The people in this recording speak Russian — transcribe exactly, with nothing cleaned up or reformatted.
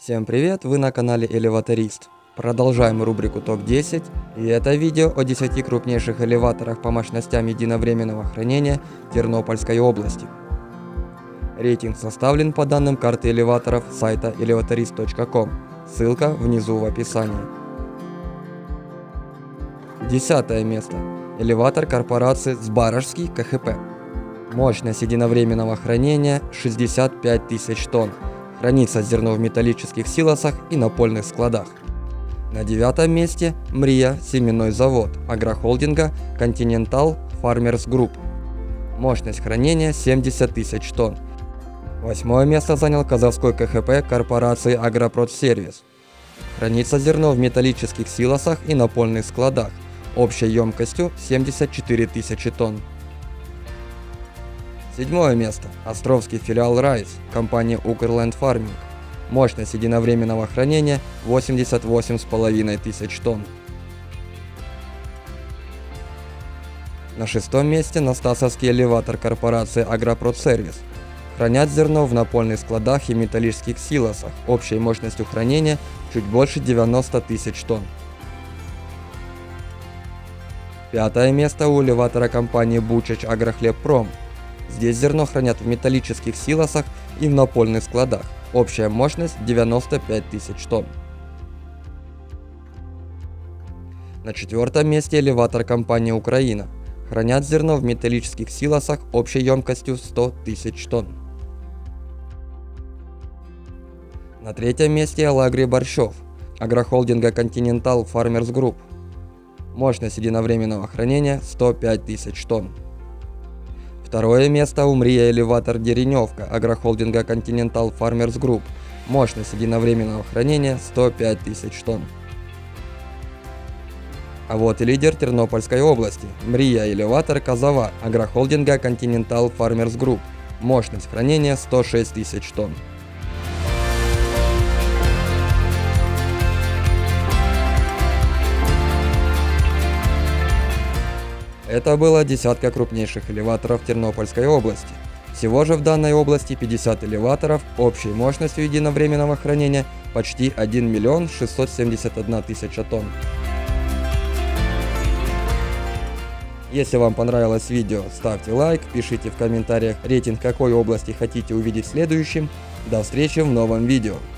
Всем привет, вы на канале Элеваторист. Продолжаем рубрику топ десять, и это видео о десяти крупнейших элеваторах по мощностям единовременного хранения Тернопольской области. Рейтинг составлен по данным карты элеваторов сайта элеваторист точка ком, ссылка внизу в описании. Десятое место. Элеватор корпорации Сбаражский КХП. Мощность единовременного хранения шестьдесят пять тысяч тонн. Хранится зерно в металлических силосах и напольных складах. На девятом месте МРИА семенной завод агрохолдинга Continental Farmers Group. Мощность хранения семьдесят тысяч тонн. Восьмое место занял Казовской КХП корпорации Агропродсервис. Хранится зерно в металлических силосах и напольных складах общей емкостью семьдесят четыре тысячи тонн. Седьмое место. Островский филиал Райс, компания Укрленд Фарминг. Мощность единовременного хранения восемьдесят восемь с половиной тысяч тонн. На шестом месте Настасовский элеватор корпорации Агропродсервис. Хранят зерно в напольных складах и металлических силосах общей мощностью хранения чуть больше девяноста тысяч тонн. Пятое место у элеватора компании Бучач Агрохлебпром. Здесь зерно хранят в металлических силосах и в напольных складах. Общая мощность девяносто пять тысяч тонн. На четвертом месте элеватор компании Украина. Хранят зерно в металлических силосах общей емкостью сто тысяч тонн. На третьем месте Алагрий Борщев, агрохолдинга Continental Farmers Group. Мощность единовременного хранения сто пять тысяч тонн. Второе место у МРИА элеватор Дереневка, агрохолдинга Continental Farmers Group. Мощность единовременного хранения сто пять тысяч тонн. А вот и лидер Тернопольской области, МРИА элеватор Казова, агрохолдинга Continental Farmers Group. Мощность хранения сто шесть тысяч тонн. Это была десятка крупнейших элеваторов Тернопольской области. Всего же в данной области пятьдесят элеваторов общей мощностью единовременного хранения почти один миллион шестьсот семьдесят одна тысяча тонн. Если вам понравилось видео, ставьте лайк, пишите в комментариях рейтинг какой области хотите увидеть следующим. До встречи в новом видео.